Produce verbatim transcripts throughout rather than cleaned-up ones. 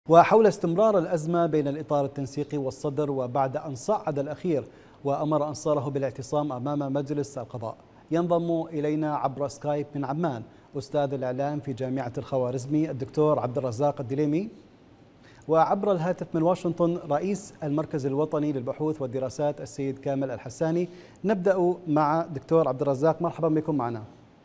وحول استمرار الأزمة بين الإطار التنسيقي والصدر وبعد أن صعد الأخير وأمر أنصاره بالاعتصام أمام مجلس القضاء، ينضم إلينا عبر سكايب من عمان أستاذ الإعلام في جامعة الخوارزمي الدكتور عبد الرزاق الدليمي، وعبر الهاتف من واشنطن رئيس المركز الوطني للبحوث والدراسات السيد كامل الحساني. نبدأ مع دكتور عبد الرزاق، مرحبا بكم معنا.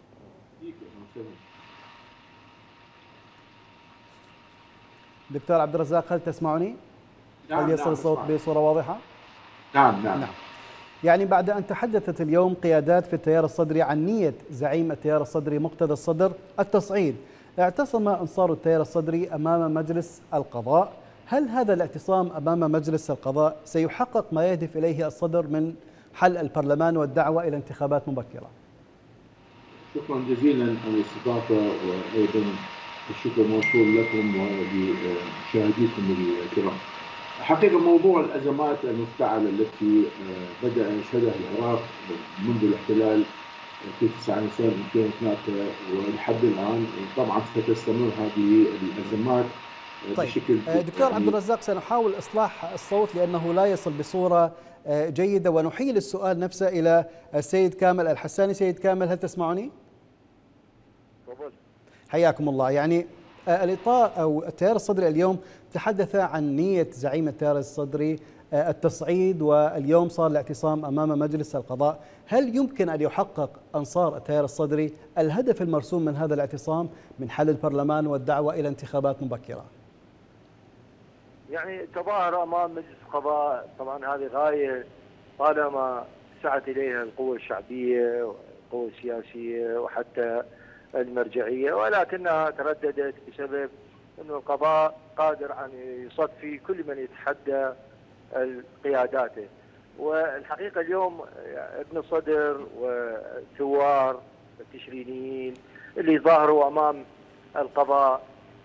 دكتور عبد الرزاق، هل تسمعني؟ نعم هل يصل نعم الصوت بصورة واضحة؟ نعم نعم نعم. يعني بعد أن تحدثت اليوم قيادات في التيار الصدري عن نية زعيم التيار الصدري مقتدى الصدر التصعيد، اعتصم أنصار التيار الصدري أمام مجلس القضاء. هل هذا الاعتصام أمام مجلس القضاء سيحقق ما يهدف إليه الصدر من حل البرلمان والدعوة إلى انتخابات مبكرة؟ شكرا جزيلا على الاستضافة، وأيضا الشكر موصول لكم ولمشاهديكم الكرام. حقيقة موضوع الأزمات المفتعلة التي بدأ يشهدها العراق منذ الاحتلال في تسعة نيسان ألفين وثلاثة ولحد الآن طبعا ستستمر هذه الأزمات. طيب بشكل دكتور عبد الرزاق، سنحاول إصلاح الصوت لأنه لا يصل بصورة جيدة، ونحيل السؤال نفسه إلى السيد كامل الحساني. سيد كامل، هل تسمعني؟ حياكم الله. يعني الإطار أو التيار الصدري اليوم تحدث عن نية زعيم التيار الصدري التصعيد، واليوم صار الاعتصام أمام مجلس القضاء. هل يمكن أن يحقق أنصار التيار الصدري الهدف المرسوم من هذا الاعتصام من حل البرلمان والدعوة إلى انتخابات مبكرة؟ يعني التظاهر أمام مجلس القضاء طبعا هذه غاية طالما سعت إليها القوى الشعبية والقوى السياسية وحتى المرجعية، ولكنها ترددت بسبب أن القضاء قادر أن يصفي كل من يتحدى قياداته. والحقيقة اليوم ابن الصدر والثوار التشرينيين اللي ظاهروا أمام القضاء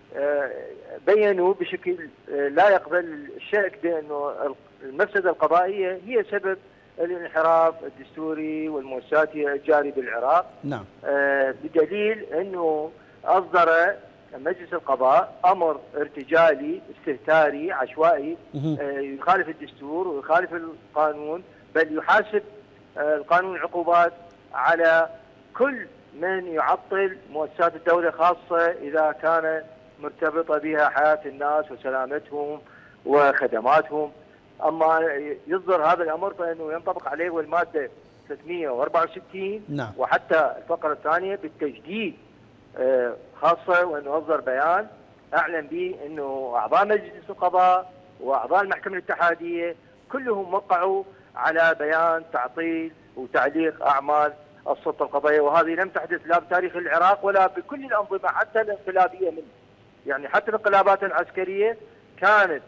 بينوا بشكل لا يقبل الشك بأنه المفسدة القضائية هي سبب الانحراف الدستوري والمؤسساتي الجاري بالعراق. نعم. بدليل أنه أصدر مجلس القضاء أمر ارتجالي استهتاري عشوائي يخالف الدستور ويخالف القانون، بل يحاسب القانون العقوبات على كل من يعطل مؤسسات الدولة، خاصة إذا كان مرتبطة بها حياة الناس وسلامتهم وخدماتهم. أما يصدر هذا الأمر فإنه ينطبق عليه والمادة ثلاثمئة وأربعة وستين. نعم. وحتى الفقرة الثانية بالتجديد خاصة، وأنه أصدر بيان أعلن به أنه أعضاء مجلس القضاء وأعضاء المحكمة الاتحادية كلهم وقعوا على بيان تعطيل وتعليق أعمال السلطة القضائية، وهذه لم تحدث لا بتاريخ العراق ولا بكل الأنظمة حتى الانقلابية منه. يعني حتى الانقلابات العسكرية كانت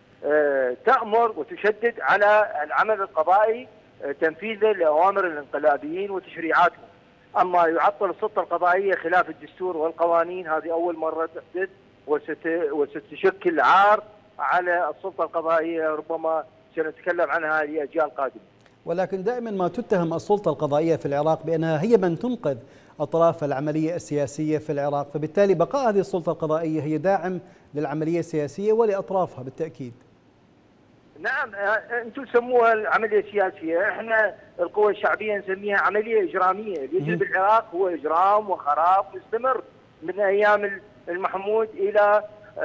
تأمر وتشدد على العمل القضائي تنفيذا لأوامر الانقلابيين وتشريعاتهم. أما يعطل السلطة القضائية خلاف الدستور والقوانين، هذه أول مرة تحدث وستشكل عار على السلطة القضائية، ربما سنتكلم عنها لأجيال قادمة. ولكن دائما ما تتهم السلطة القضائية في العراق بأنها هي من تنقذ أطراف العملية السياسية في العراق، فبالتالي بقاء هذه السلطة القضائية هي داعم للعملية السياسية ولأطرافها بالتأكيد. نعم، انتم تسموها العمليه السياسيه، احنا القوى الشعبيه نسميها عمليه اجراميه. اللي يجري بالعراق هو اجرام وخراب مستمر من ايام المحمود الى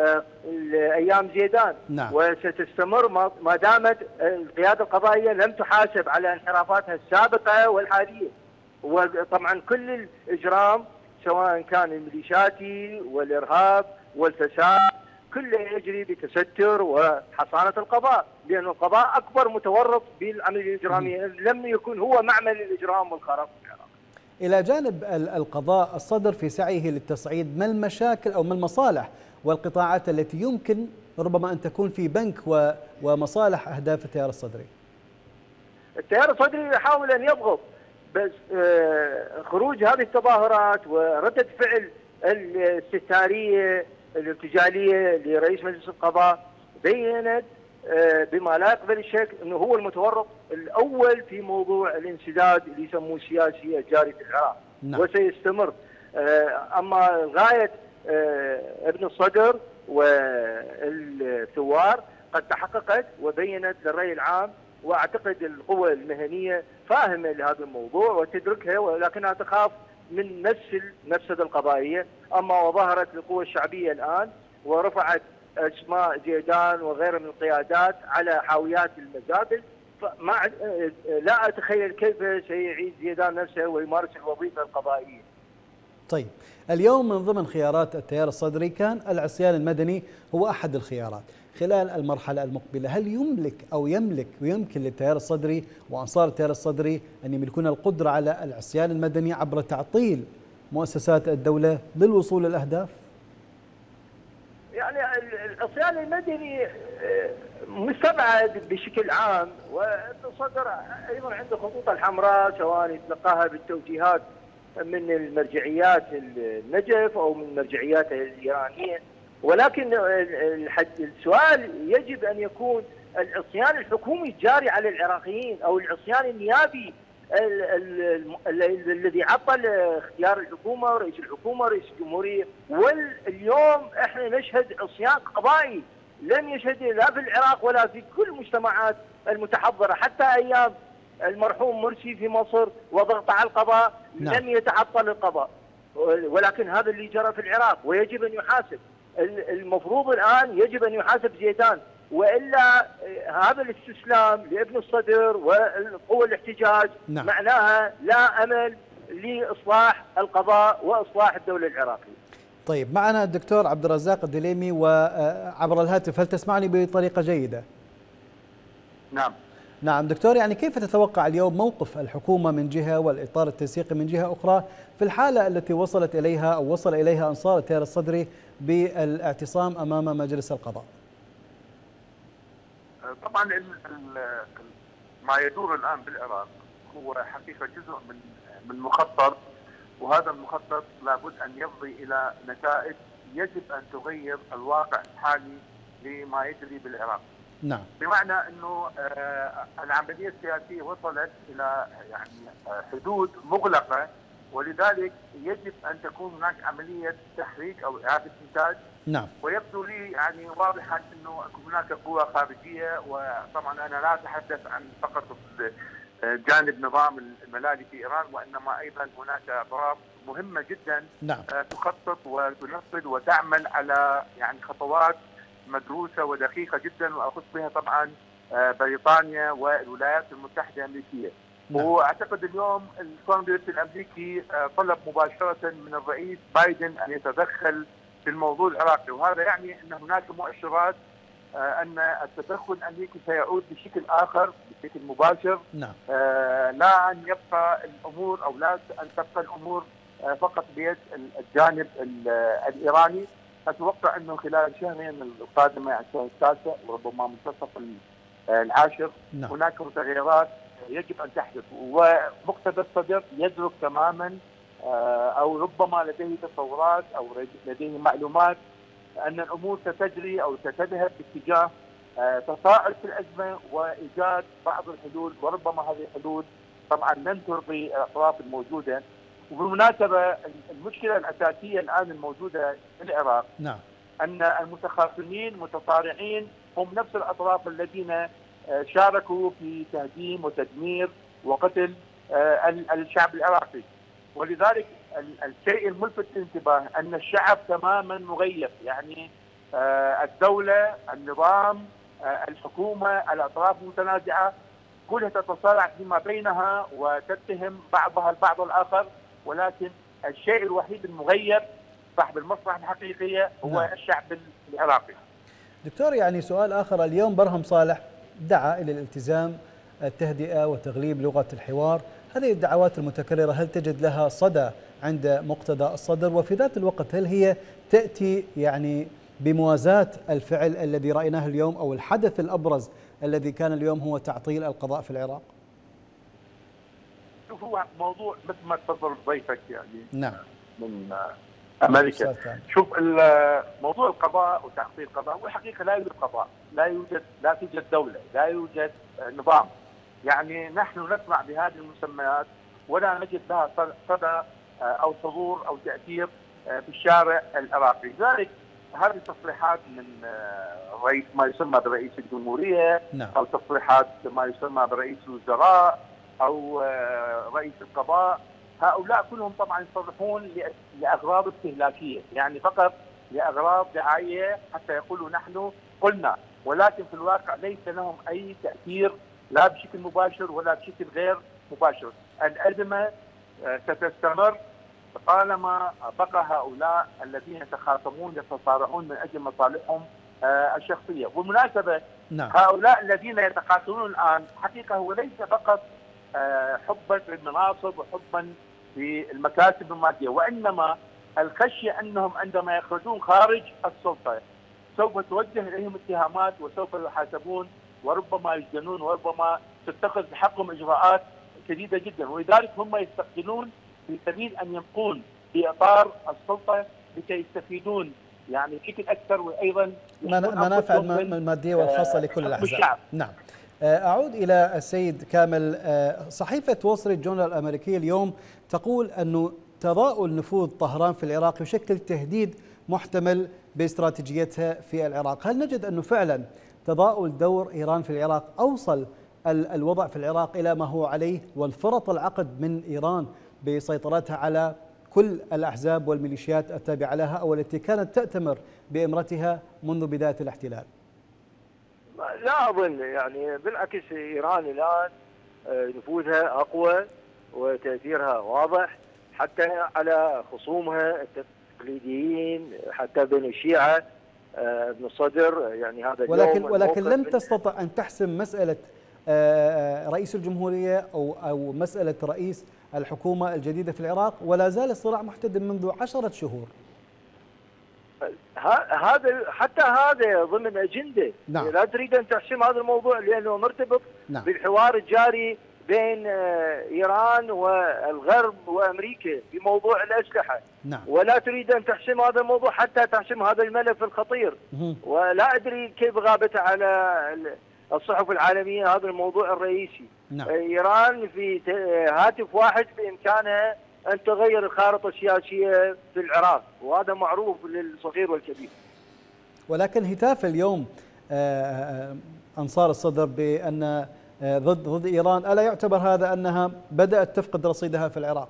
ايام زيدان. نعم. وستستمر ما دامت القياده القضائيه لم تحاسب على انحرافاتها السابقه والحاليه. وطبعا كل الاجرام سواء كان الميليشياتي والارهاب والفساد كله يجري بتستر وحصانة القضاء، لأن القضاء أكبر متورط بالعملية الإجرامية، لم يكن هو معمل الإجرام والخراب في العراق. إلى جانب القضاء الصدر في سعيه للتصعيد، ما المشاكل أو ما المصالح والقطاعات التي يمكن ربما أن تكون في بنك ومصالح أهداف التيار الصدري؟ التيار الصدري يحاول أن يضغط، بس خروج هذه التظاهرات وردة فعل الاستهتارية الارتجالية لرئيس مجلس القضاء بينت بما لا يقبل الشك انه هو المتورط الاول في موضوع الانسداد اللي يسموه السياسي الجاري في العراق. نعم. وسيستمر. اما غايه ابن الصدر والثوار قد تحققت وبينت للرأي العام، واعتقد القوى المهنيه فاهمه لهذا الموضوع وتدركها، ولكنها تخاف من نفس المفسده القضائيه. اما وظهرت القوى الشعبيه الان ورفعت اسماء زيدان وغيره من القيادات على حاويات المزابل، فما لا اتخيل كيف سيعيد زيدان نفسه ويمارس الوظيفه القضائيه. طيب، اليوم من ضمن خيارات التيار الصدري كان العصيان المدني هو احد الخيارات. خلال المرحله المقبله هل يملك او يملك ويمكن للتيار الصدري وانصار التيار الصدري ان يملكون القدره على العصيان المدني عبر تعطيل مؤسسات الدوله للوصول للاهداف؟ يعني العصيان المدني مستبعد بشكل عام، والصدر ايضا عنده خطوط الحمراء سواء يتلقاها بالتوجيهات من المرجعيات النجف او من المرجعيات الايرانيه، ولكن السؤال يجب ان يكون العصيان الحكومي الجاري على العراقيين او العصيان النيابي الذي عطل اختيار الحكومه ورئيس الحكومه ورئيس الجمهوريه. واليوم احنا نشهد عصيان قضائي لم يشهد لا في العراق ولا في كل المجتمعات المتحضره، حتى ايام المرحوم مرسي في مصر وضغط على القضاء نعم. لم يتعطل القضاء، ولكن هذا اللي جرى في العراق ويجب ان يحاسب. المفروض الان يجب ان يحاسب زيدان، والا هذا الاستسلام لابن الصدر وقوى الاحتجاج نعم. معناها لا امل لاصلاح القضاء واصلاح الدوله العراقيه. طيب، معنا الدكتور عبد الرزاق الدليمي وعبر الهاتف، هل تسمعني بطريقه جيده؟ نعم. نعم دكتور، يعني كيف تتوقع اليوم موقف الحكومة من جهة والإطار التنسيقي من جهة أخرى في الحالة التي وصلت إليها أو وصل إليها أنصار التيار الصدري بالاعتصام أمام مجلس القضاء؟ طبعا ما يدور الآن بالعراق هو حقيقة جزء من من مخطط، وهذا المخطط لابد أن يفضي إلى نتائج يجب أن تغير الواقع الحالي لما يجري بالعراق. نعم. بمعنى انه العمليه السياسيه وصلت الى يعني حدود مغلقه، ولذلك يجب ان تكون هناك عمليه تحريك او اعاده انتاج. نعم. ويبدو لي يعني واضحا انه هناك قوى خارجيه، وطبعا انا لا اتحدث عن فقط جانب نظام الملالي في ايران، وانما ايضا هناك اطراف مهمه جدا نعم. تخطط وتنفذ وتعمل على يعني خطوات مدروسه ودقيقه جدا، واخص بها طبعا بريطانيا والولايات المتحده الامريكيه. نعم. واعتقد اليوم الكونغرس الامريكي طلب مباشره من الرئيس بايدن ان يتدخل في الموضوع العراقي، وهذا يعني ان هناك مؤشرات ان التدخل الامريكي سيعود بشكل اخر بشكل مباشر. نعم. لا ان يبقى الامور او لا ان تبقى الامور فقط بيد الجانب الايراني. اتوقع انه خلال الشهرين القادمه يعني الشهر التاسع وربما منتصف العاشر نعم. هناك تغييرات يجب ان تحدث، ومقتدى الصدر يدرك تماما او ربما لديه تصورات او لديه معلومات ان الامور ستجري او ستذهب باتجاه تصاعد في الازمه وايجاد بعض الحلول، وربما هذه الحلول طبعا لن ترضي الاطراف الموجوده. وبالمناسبه المشكله الاساسيه الان الموجوده في العراق نعم. ان المتخاصمين المتصارعين هم نفس الاطراف الذين شاركوا في تهديم وتدمير وقتل الشعب العراقي، ولذلك الشيء الملفت للانتباه ان الشعب تماما مغيب، يعني الدوله، النظام، الحكومه، الاطراف المتنازعه كلها تتصارع فيما بينها وتتهم بعضها البعض الاخر، ولكن الشيء الوحيد المغيب صاحب المصلحه الحقيقيه هو نعم. الشعب العراقي. دكتور، يعني سؤال اخر، اليوم برهم صالح دعا الى الالتزام، التهدئه وتغليب لغه الحوار، هذه الدعوات المتكرره هل تجد لها صدى عند مقتدى الصدر؟ وفي ذات الوقت هل هي تاتي يعني بموازاة الفعل الذي رايناه اليوم او الحدث الابرز الذي كان اليوم هو تعطيل القضاء في العراق؟ شوف، هو موضوع مثل ما تفضل ضيفك يعني نعم من امريكا. شوف، موضوع القضاء وتعطيل القضاء والحقيقه لا يوجد قضاء، لا يوجد لا توجد دوله، لا يوجد نظام. يعني نحن نسمع بهذه المسميات ولا نجد لها صدى او حضور او تاثير في الشارع العراقي. لذلك هذه تصريحات من رئيس ما يسمى برئيس الجمهورية، نعم. أو تصريحات ما يسمى برئيس الوزراء أو رئيس القضاء. هؤلاء كلهم طبعا يصرحون لأغراض استهلاكية، يعني فقط لأغراض دعاية حتى يقولوا نحن قلنا، ولكن في الواقع ليس لهم أي تأثير لا بشكل مباشر ولا بشكل غير مباشر. الأزمة ستستمر طالما بقى هؤلاء الذين يتخاصمون يتصارعون من أجل مصالحهم الشخصية. وبالمناسبة نعم. هؤلاء الذين يتقاتلون الآن حقيقة هو ليس فقط حبا بالمناصب وحبا بالمكاسب المادية، وإنما الخشية أنهم عندما يخرجون خارج السلطة سوف توجه إليهم اتهامات وسوف يحاسبون وربما يسجنون وربما تتخذ بحقهم إجراءات شديدة جدا، ولذلك هم يستقتلون في سبيل أن يبقون في إطار السلطة لكي يستفيدون يعني بشكل أكثر، وأيضا منافع المادية والخاصة لكل الأحزاب. نعم. أعود إلى السيد كامل. صحيفة وول ستريت جورنال الأمريكية اليوم تقول أنه تضاؤل نفوذ طهران في العراق يشكل تهديد محتمل باستراتيجيتها في العراق. هل نجد أنه فعلا تضاؤل دور إيران في العراق أوصل الوضع في العراق إلى ما هو عليه، والفرط العقد من إيران بسيطرتها على كل الأحزاب والميليشيات التابعة لها أو التي كانت تأتمر بإمرتها منذ بداية الاحتلال؟ لا أظن، يعني بالعكس إيران الآن نفوذها أقوى وتأثيرها واضح حتى على خصومها التقليديين، حتى بين الشيعة ابن الصدر. يعني هذا ولكن ولكن لم تستطع أن تحسم مسألة رئيس الجمهورية أو أو مسألة رئيس الحكومة الجديدة في العراق، ولا زال الصراع محتدم منذ عشرة شهور. هذا حتى هذا ضمن أجندة. نعم. لا تريد أن تحسم هذا الموضوع لأنه مرتبط نعم. بالحوار الجاري بين إيران والغرب وأمريكا في موضوع الأسلحة. نعم. ولا تريد أن تحسم هذا الموضوع حتى تحسم هذا الملف الخطير. مه. ولا أدري كيف غابت على الصحف العالمية هذا الموضوع الرئيسي. نعم. إيران في هاتف واحد بإمكانها أن تغير الخارطة السياسية في العراق، وهذا معروف للصغير والكبير. ولكن هتاف اليوم أنصار الصدر بأن ضد ضد إيران، ألا يعتبر هذا أنها بدأت تفقد رصيدها في العراق؟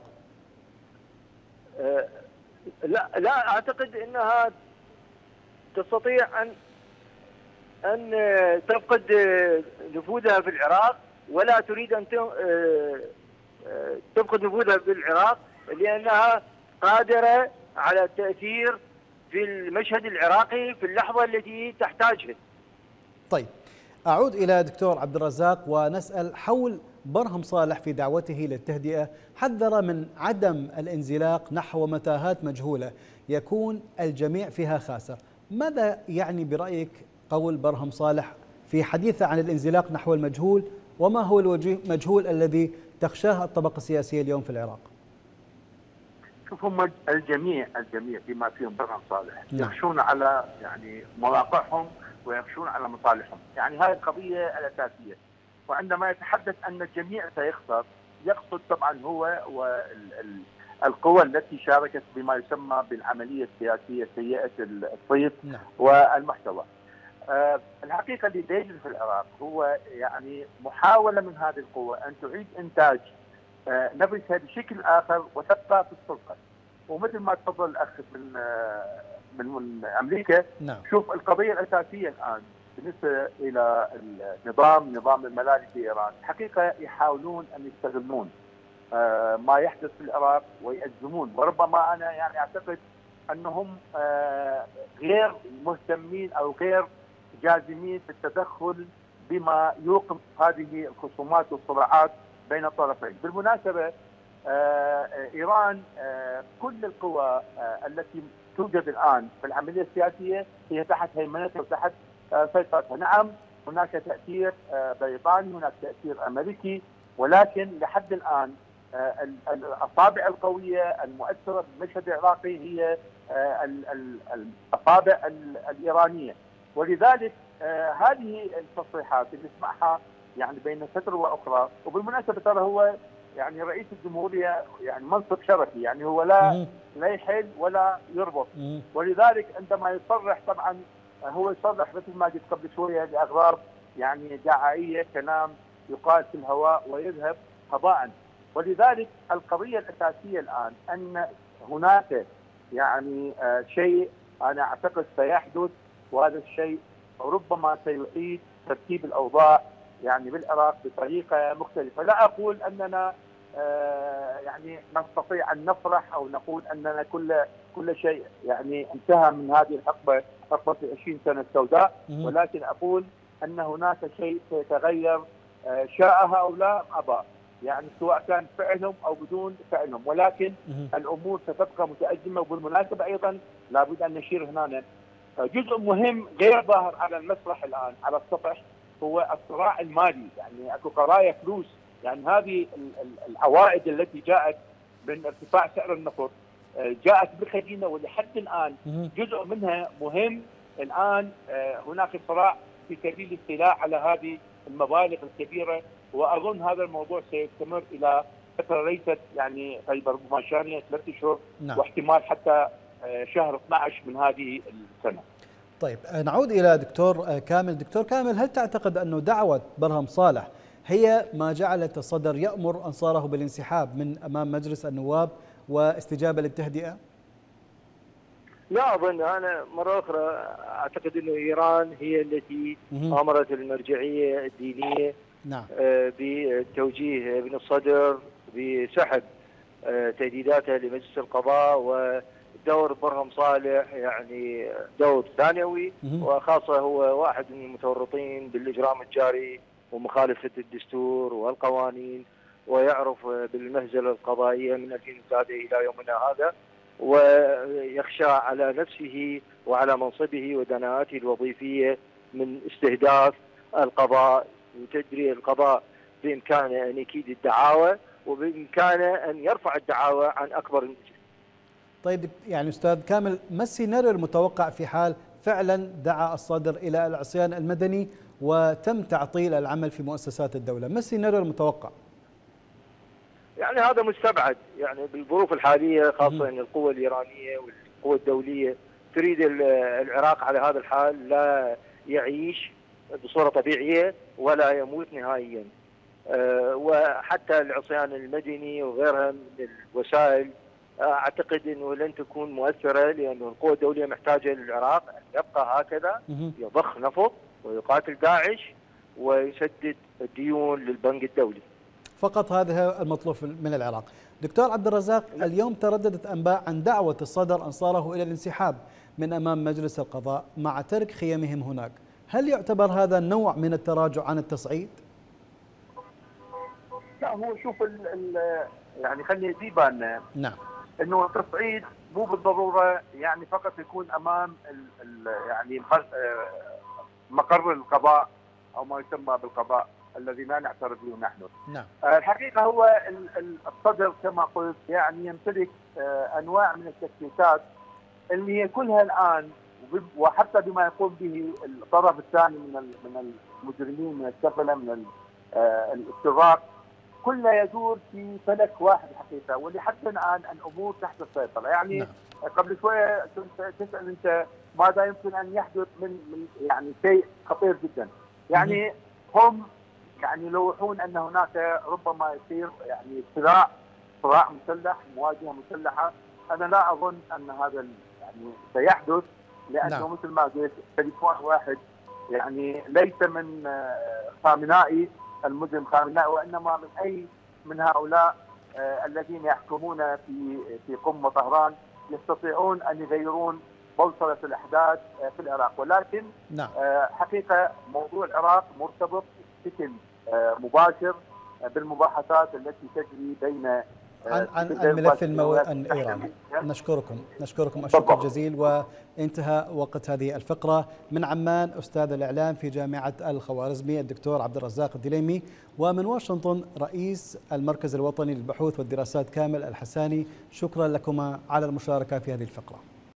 لا لا أعتقد أنها تستطيع أن أن تفقد نفوذها في العراق، ولا تريد أن تفقد نفوذها في العراق لأنها قادرة على التأثير في المشهد العراقي في اللحظة التي تحتاجها. طيب، أعود إلى دكتور عبد الرزاق ونسأل حول برهم صالح. في دعوته للتهدئة حذر من عدم الانزلاق نحو متاهات مجهولة يكون الجميع فيها خاسر. ماذا يعني برأيك قول برهم صالح في حديثه عن الانزلاق نحو المجهول، وما هو المجهول الذي تخشاه الطبقة السياسية اليوم في العراق؟ شوف، هم الجميع الجميع بما فيهم برهم صالح نعم. يخشون على يعني مواقعهم ويخشون على مصالحهم، يعني هذه القضية الأساسية. وعندما يتحدث أن الجميع سيخسر يقصد طبعا هو والقوى التي شاركت بما يسمى بالعملية السياسية سيئة الصيت نعم. والمحتوى. أه الحقيقة اللي يجري في العراق هو يعني محاولة من هذه القوى أن تعيد إنتاج أه نفسها بشكل آخر وتبقى في السلطة. ومثل ما تفضل الأخ من أه من, من أمريكا. نعم. شوف، القضية الأساسية الآن بالنسبة إلى النظام نظام الملالي في إيران، حقيقة يحاولون أن يستغلون أه ما يحدث في العراق ويأزمون، وربما أنا يعني أعتقد أنهم أه غير مهتمين أو غير جازمين في التدخل بما يوقف هذه الخصومات والصراعات بين الطرفين. بالمناسبة إيران كل القوى التي توجد الآن في العملية السياسية هي تحت هيمنتها وتحت سيطرتها. نعم، هناك تأثير بريطاني، هناك تأثير أمريكي، ولكن لحد الآن الأصابع القوية المؤثرة في المشهد العراقي هي الأصابع الإيرانية. ولذلك آه هذه التصريحات اللي نسمعها يعني بين فترة وأخرى، وبالمناسبة ترى هو يعني رئيس الجمهوريه يعني منصب شرفي، يعني هو لا لا يحل ولا يربط، ولذلك عندما يصرح طبعا هو يصرح مثل ما قلت قبل شويه لاغراض يعني دعائيه، كلام يقال في الهواء ويذهب هباء. ولذلك القضيه الاساسيه الان ان هناك يعني آه شيء انا اعتقد سيحدث، وهذا الشيء ربما سيعيد ترتيب الاوضاع يعني بالعراق بطريقه مختلفه. لا اقول اننا آه يعني نستطيع ان نفرح او نقول اننا كل كل شيء يعني انتهى من هذه الحقبه، حقبه عشرين سنه السوداء، ولكن اقول ان هناك شيء سيتغير آه شاءها او لا ابى، يعني سواء كان فعلهم او بدون فعلهم، ولكن الامور ستبقى متازمه. وبالمناسبه ايضا لابد ان نشير هنا جزء مهم غير ظاهر على المسرح الان على السطح هو الصراع المالي، يعني اكو قضايا فلوس، يعني هذه العوائد التي جاءت من ارتفاع سعر النفط جاءت بخزينه، ولحد الان جزء منها مهم. الان هناك صراع في سبيل الاستيلاء على هذه المبالغ الكبيره، واظن هذا الموضوع سيستمر الى فتره ليست يعني قريبه ربما شهرين ثلاث اشهر، نعم. واحتمال حتى شهر اثني عشر من هذه السنه. طيب نعود الى دكتور كامل. دكتور كامل، هل تعتقد انه دعوه برهم صالح هي ما جعلت الصدر يأمر انصاره بالانسحاب من امام مجلس النواب واستجابه للتهدئه؟ لا اظن، انا مره اخرى اعتقد انه ايران هي التي امرت المرجعيه الدينيه نعم بتوجيه ابن الصدر بسحب تهديداتها لمجلس القضاء، ودور برهم صالح يعني دور ثانوي، وخاصه هو واحد من المتورطين بالاجرام الجاري ومخالفه الدستور والقوانين، ويعرف بالمهزله القضائيه من ألفين وثلاثة الى يومنا هذا، ويخشى على نفسه وعلى منصبه ودناءاته الوظيفيه من استهداف القضاء. وتدري القضاء بامكانه ان يكيد الدعاوى، وبامكانه ان يرفع الدعاوى عن اكبر المجرمين. طيب يعني استاذ كامل، ما السيناريو المتوقع في حال فعلا دعا الصدر الى العصيان المدني وتم تعطيل العمل في مؤسسات الدوله؟ ما السيناريو المتوقع؟ يعني هذا مستبعد، يعني بالظروف الحاليه، خاصه ان القوى الايرانيه والقوى الدوليه تريد العراق على هذا الحال لا يعيش بصوره طبيعيه ولا يموت نهائيا. أه وحتى العصيان المدني وغيرها من الوسائل اعتقد انه لن تكون مؤثره، لانه القوى الدوليه محتاجه للعراق ان يبقى هكذا يضخ نفط ويقاتل داعش ويسدد الديون للبنك الدولي. فقط هذا المطلوب من العراق. دكتور عبد الرزاق، اليوم ترددت انباء عن دعوه الصدر انصاره الى الانسحاب من امام مجلس القضاء مع ترك خيمهم هناك، هل يعتبر هذا نوع من التراجع عن التصعيد؟ لا، هو شوف ال ال يعني خليني اجيب ان نعم انه التصعيد مو بالضروره يعني فقط يكون امام ال ال يعني مقر القضاء او ما يسمى بالقضاء الذي لا نعترف به نحن. نعم. الحقيقه هو الصدر كما قلت يعني يمتلك انواع من التكتيكات اللي هي كلها الان، وحتى بما يقوم به الطرف الثاني من من المجرمين من السفله من الاستغراق، كله يدور في فلك واحد الحقيقه، واللي حتى الان الامور تحت السيطره. يعني نعم. قبل شويه كنت تسال انت ماذا يمكن ان يحدث من من يعني شيء خطير جدا. يعني هم يعني يلوحون ان هناك ربما يصير يعني صراع صراع مسلح، مواجهه مسلحه. انا لا اظن ان هذا يعني سيحدث، لانه نعم. مثل ما قلت تليفون واحد يعني ليس من خامنائي المجرم خامنائي، وانما من اي من هؤلاء الذين يحكمون في في قم طهران يستطيعون ان يغيرون بوصله الاحداث في العراق. ولكن نعم. حقيقه موضوع العراق مرتبط بشكل مباشر بالمباحثات التي تجري بين عن عن الملف المو... الايراني. نشكركم نشكركم الشكر الجزيل. وانتهى وقت هذه الفقره. من عمان استاذ الاعلام في جامعه الخوارزمي الدكتور عبد الرزاق الدليمي، ومن واشنطن رئيس المركز الوطني للبحوث والدراسات كامل الحساني، شكرا لكما على المشاركه في هذه الفقره.